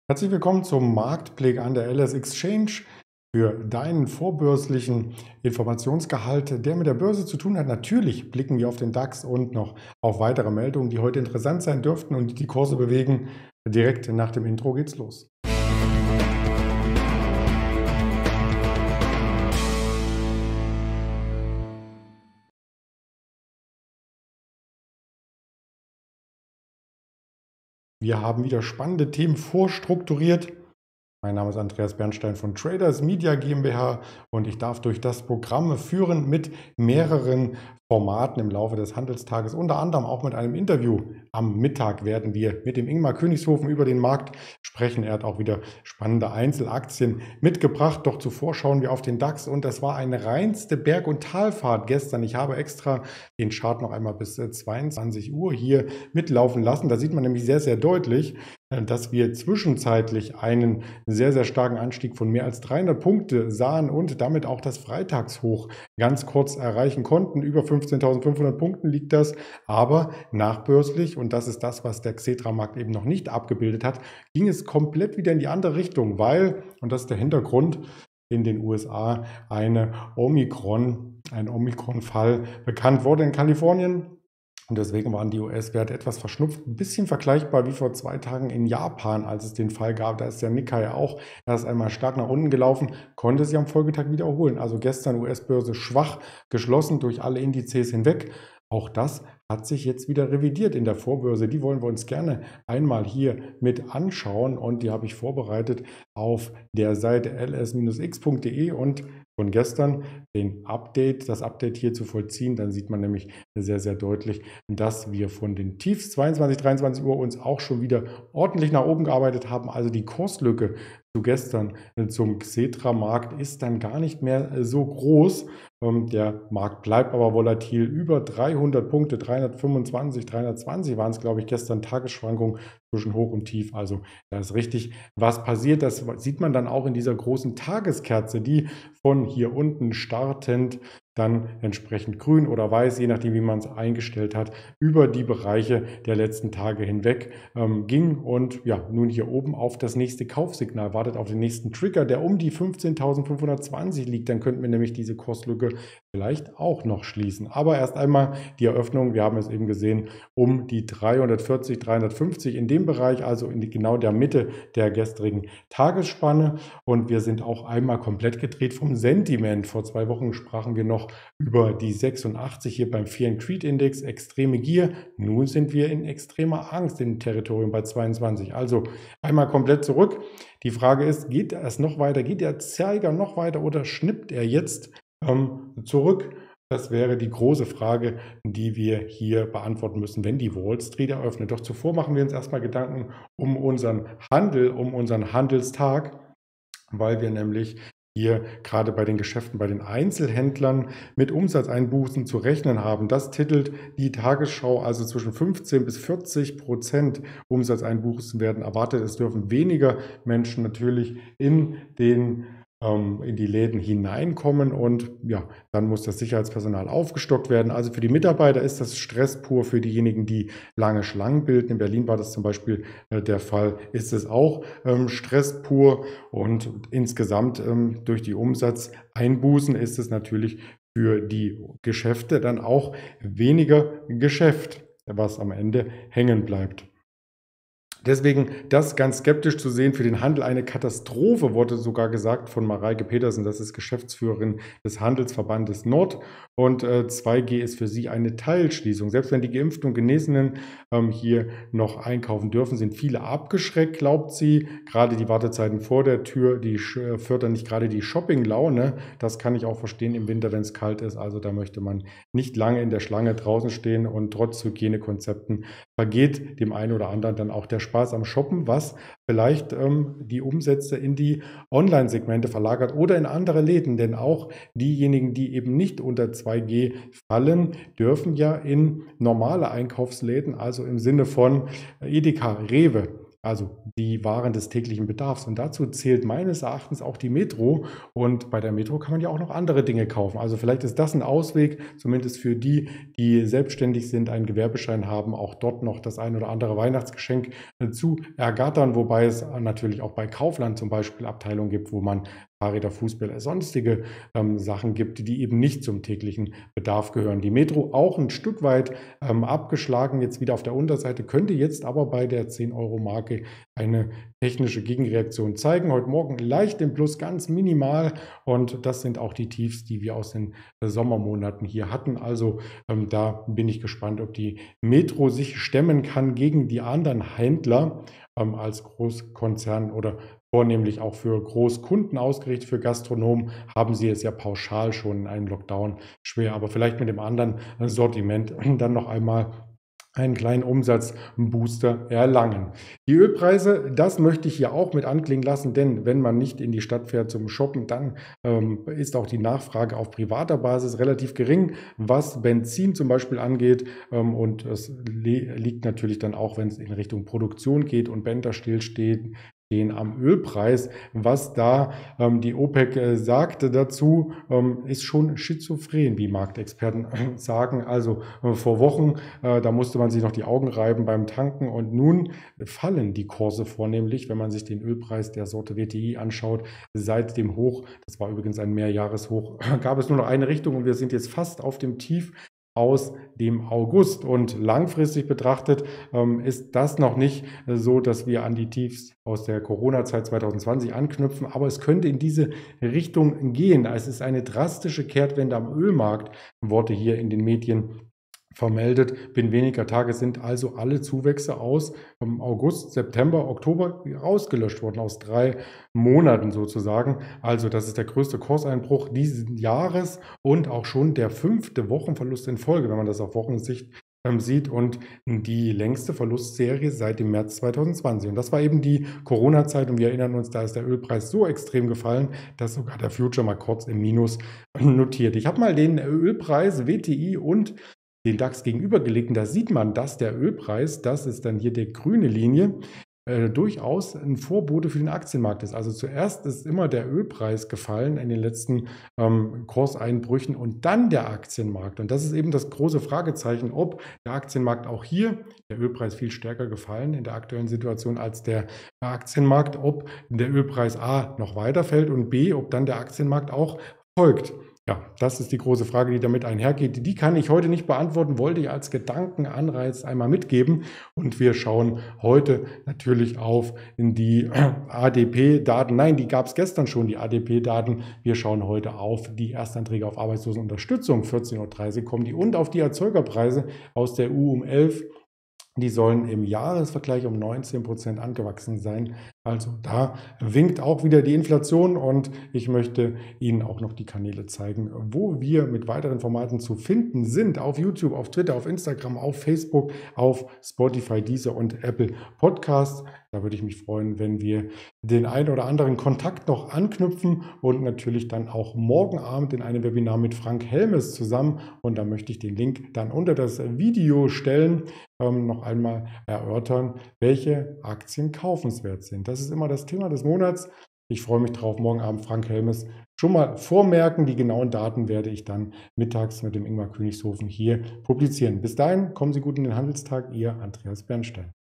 Herzlich willkommen zum Marktblick an der LS Exchange für deinen vorbörslichen Informationsgehalt, der mit der Börse zu tun hat. Natürlich blicken wir auf den DAX und noch auf weitere Meldungen, die heute interessant sein dürften und die die Kurse bewegen. Direkt nach dem Intro geht's los. Wir haben wieder spannende Themen vorstrukturiert. Mein Name ist Andreas Bernstein von Traders Media GmbH und ich darf durch das Programm führen mit mehreren Formaten im Laufe des Handelstages, unter anderem auch mit einem Interview. Am Mittag werden wir mit dem Ingmar Königshofen über den Markt sprechen. Er hat auch wieder spannende Einzelaktien mitgebracht. Doch zuvor schauen wir auf den DAX und das war eine reinste Berg- und Talfahrt gestern. Ich habe extra den Chart noch einmal bis 22 Uhr hier mitlaufen lassen. Da sieht man nämlich sehr, sehr deutlich, dass wir zwischenzeitlich einen sehr, sehr starken Anstieg von mehr als 300 Punkte sahen und damit auch das Freitagshoch ganz kurz erreichen konnten. Über 15.500 Punkten liegt das, aber nachbörslich, und das ist das, was der Xetra-Markt eben noch nicht abgebildet hat, ging es komplett wieder in die andere Richtung, weil, und das ist der Hintergrund, in den USA ein Omikron-Fall bekannt wurde in Kalifornien. Und deswegen waren die US-Werte etwas verschnupft, ein bisschen vergleichbar wie vor 2 Tagen in Japan, als es den Fall gab. Da ist der Nikkei auch erst einmal stark nach unten gelaufen, konnte sich am Folgetag wiederholen. Also gestern US-Börse schwach geschlossen durch alle Indizes hinweg. Auch das hat sich jetzt wieder revidiert in der Vorbörse. Die wollen wir uns gerne einmal hier mit anschauen und die habe ich vorbereitet auf der Seite ls-x.de und von gestern das Update hier zu vollziehen. Dann sieht man nämlich sehr, sehr deutlich, dass wir von den Tiefs 22, 23 Uhr uns auch schon wieder ordentlich nach oben gearbeitet haben. Also die Kurslücke zu gestern zum Xetra-Markt ist dann gar nicht mehr so groß. Der Markt bleibt aber volatil über 300 Punkte, 325, 320 waren es, glaube ich, gestern Tagesschwankungen zwischen Hoch und Tief. Also da ist richtig was passiert. Das sieht man dann auch in dieser großen Tageskerze, die von hier unten startend dann entsprechend grün oder weiß, je nachdem, wie man es eingestellt hat, über die Bereiche der letzten Tage hinweg ging und ja, nun hier oben auf das nächste Kaufsignal wartet, auf den nächsten Trigger, der um die 15.520 liegt. Dann könnten wir nämlich diese Kurslücke vielleicht auch noch schließen. Aber erst einmal die Eröffnung, wir haben es eben gesehen, um die 340, 350 in dem Bereich, also in genau der Mitte der gestrigen Tagesspanne. Und wir sind auch einmal komplett gedreht vom Sentiment. Vor 2 Wochen sprachen wir noch über die 86 hier beim Fear and Greed Index, extreme Gier. Nun sind wir in extremer Angst im Territorium bei 22. Also einmal komplett zurück. Die Frage ist, geht es noch weiter? Geht der Zeiger noch weiter oder schnippt er jetzt zurück? Das wäre die große Frage, die wir hier beantworten müssen, wenn die Wall Street eröffnet. Doch zuvor machen wir uns erstmal Gedanken um unseren Handel, um unseren Handelstag, weil wir nämlich hier gerade bei den Geschäften, bei den Einzelhändlern mit Umsatzeinbußen zu rechnen haben. Das titelt die Tagesschau, also zwischen 15 bis 40% Umsatzeinbußen werden erwartet. Es dürfen weniger Menschen natürlich in die Läden hineinkommen und ja, dann muss das Sicherheitspersonal aufgestockt werden. Also für die Mitarbeiter ist das Stress pur, für diejenigen, die lange Schlangen bilden. In Berlin war das zum Beispiel der Fall, ist es auch Stress pur und insgesamt durch die Umsatzeinbußen ist es natürlich für die Geschäfte dann auch weniger Geschäft, was am Ende hängen bleibt. Deswegen das ganz skeptisch zu sehen, für den Handel eine Katastrophe, wurde sogar gesagt von Mareike Petersen, das ist Geschäftsführerin des Handelsverbandes Nord. Und 2G ist für sie eine Teilschließung. Selbst wenn die Geimpften und Genesenen hier noch einkaufen dürfen, sind viele abgeschreckt, glaubt sie. Gerade die Wartezeiten vor der Tür, die fördern nicht gerade die Shoppinglaune. Das kann ich auch verstehen im Winter, wenn es kalt ist. Also da möchte man nicht lange in der Schlange draußen stehen und trotz Hygienekonzepten vergeht dem einen oder anderen dann auch der Spaß am Shoppen, was vielleicht die Umsätze in die Online-Segmente verlagert oder in andere Läden. Denn auch diejenigen, die eben nicht unter 2G fallen, dürfen ja in normale Einkaufsläden, also im Sinne von Edeka, Rewe, also die Waren des täglichen Bedarfs. Und dazu zählt meines Erachtens auch die Metro. Und bei der Metro kann man ja auch noch andere Dinge kaufen. Also vielleicht ist das ein Ausweg, zumindest für die, die selbstständig sind, einen Gewerbeschein haben, auch dort noch das ein oder andere Weihnachtsgeschenk zu ergattern. Wobei es natürlich auch bei Kaufland zum Beispiel Abteilungen gibt, wo man Fahrräder, Fußbälle, sonstige Sachen gibt, die eben nicht zum täglichen Bedarf gehören. Die Metro auch ein Stück weit abgeschlagen, jetzt wieder auf der Unterseite, könnte jetzt aber bei der 10-Euro-Marke eine technische Gegenreaktion zeigen. Heute Morgen leicht im Plus, ganz minimal, und das sind auch die Tiefs, die wir aus den Sommermonaten hier hatten. Also da bin ich gespannt, ob die Metro sich stemmen kann gegen die anderen Händler als Großkonzern oder vornehmlich auch für Großkunden ausgerichtet. Für Gastronomen haben sie es ja pauschal schon in einem Lockdown schwer, aber vielleicht mit dem anderen Sortiment dann noch einmal einen kleinen Umsatzbooster erlangen. Die Ölpreise, das möchte ich hier auch mit anklingen lassen, denn wenn man nicht in die Stadt fährt zum Shoppen, dann ist auch die Nachfrage auf privater Basis relativ gering, was Benzin zum Beispiel angeht. Und es liegt natürlich dann auch, wenn es in Richtung Produktion geht und Bänder stillstehen, am Ölpreis. Was da die OPEC sagte dazu, ist schon schizophren, wie Marktexperten sagen. Also vor Wochen, da musste man sich noch die Augen reiben beim Tanken, und nun fallen die Kurse vornehmlich, wenn man sich den Ölpreis der Sorte WTI anschaut. Seit dem Hoch, das war übrigens ein Mehrjahreshoch, gab es nur noch eine Richtung, und wir sind jetzt fast auf dem Tief aus dem August. Und langfristig betrachtet ist das noch nicht so, dass wir an die Tiefs aus der Corona-Zeit 2020 anknüpfen, aber es könnte in diese Richtung gehen. Es ist eine drastische Kehrtwende am Ölmarkt, Worte hier in den Medien vermeldet. Binnen weniger Tage sind also alle Zuwächse aus August, September, Oktober ausgelöscht worden, aus 3 Monaten sozusagen. Also das ist der größte Kurseinbruch dieses Jahres und auch schon der 5. Wochenverlust in Folge, wenn man das auf Wochensicht sieht, und die längste Verlustserie seit dem März 2020. Und das war eben die Corona-Zeit, und wir erinnern uns, da ist der Ölpreis so extrem gefallen, dass sogar der Future mal kurz im Minus notiert. Ich habe mal den Ölpreis WTI und den DAX gegenübergelegt, und da sieht man, dass der Ölpreis, das ist dann hier die grüne Linie, durchaus ein Vorbote für den Aktienmarkt ist. Also zuerst ist immer der Ölpreis gefallen in den letzten Kurseinbrüchen und dann der Aktienmarkt. Und das ist eben das große Fragezeichen, ob der Aktienmarkt auch hier, der Ölpreis viel stärker gefallen in der aktuellen Situation als der Aktienmarkt, ob der Ölpreis A noch weiterfällt und B, ob dann der Aktienmarkt auch folgt. Ja, das ist die große Frage, die damit einhergeht. Die kann ich heute nicht beantworten, wollte ich als Gedankenanreiz einmal mitgeben. Und wir schauen heute natürlich auf die ADP-Daten. Nein, die gab es gestern schon, die ADP-Daten. Wir schauen heute auf die Erstanträge auf Arbeitslosenunterstützung. 14:30 Uhr kommen die, und auf die Erzeugerpreise aus der EU um 11 Uhr. Die sollen im Jahresvergleich um 19% angewachsen sein. Also da winkt auch wieder die Inflation, und ich möchte Ihnen auch noch die Kanäle zeigen, wo wir mit weiteren Formaten zu finden sind. Auf YouTube, auf Twitter, auf Instagram, auf Facebook, auf Spotify, Deezer und Apple Podcasts. Da würde ich mich freuen, wenn wir den einen oder anderen Kontakt noch anknüpfen, und natürlich dann auch morgen Abend in einem Webinar mit Frank Helmes zusammen. Und da möchte ich den Link dann unter das Video stellen, noch einmal erörtern, welche Aktien kaufenswert sind. Das ist immer das Thema des Monats. Ich freue mich drauf. Morgen Abend Frank Helmes. Schon mal vormerken, die genauen Daten werde ich dann mittags mit dem Ingmar Königshofen hier publizieren. Bis dahin, kommen Sie gut in den Handelstag. Ihr Andreas Bernstein.